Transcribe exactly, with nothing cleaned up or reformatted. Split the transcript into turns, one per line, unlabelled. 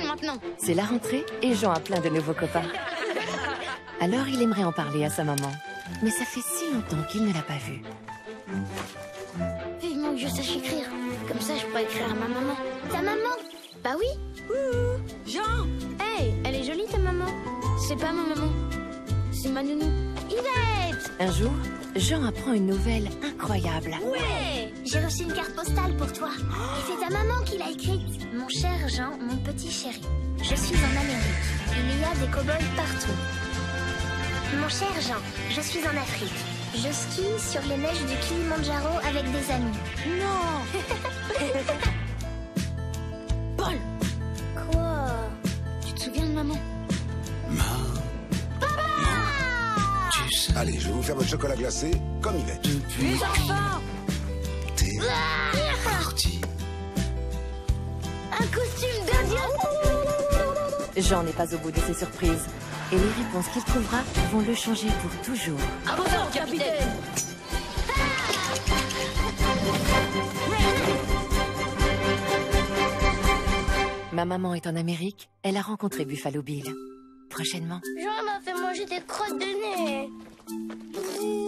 maintenant.
C'est la rentrée et Jean a plein de nouveaux copains. Alors il aimerait en parler à sa maman. Mais ça fait si longtemps qu'il ne l'a pas vue.
Vivement que je sache écrire. Comme ça, je pourrais écrire à ma maman. Ta maman? Bah oui. Ouh,
Jean!
hey, elle est jolie ta maman. C'est pas ma maman. C'est ma nounou. Yvette!
Un jour, Jean apprend une nouvelle incroyable.
Ouais! J'ai reçu une carte postale pour toi. Et c'est ta maman qui l'a écrite. Mon cher Jean, mon petit chéri. Je suis en Amérique. Il y a des cow-boys partout. Mon cher Jean, je suis en Afrique. Je skie sur les neiges du Kilimandjaro avec des amis.
Non! Paul!
Quoi? Tu te souviens de maman?
Tu sais,
Allez, je vais vous faire votre chocolat glacé, comme Yvette.
depuis
Les enfants!
t'es parti.
Un costume d'Indien!
Jean n'est pas au bout de ses surprises. Et les réponses qu'il trouvera vont le changer pour toujours.
À vos ordres, capitaine!
Ma maman est en Amérique, elle a rencontré Buffalo Bill. Prochainement.
Jean m'a fait manger des crottes de nez.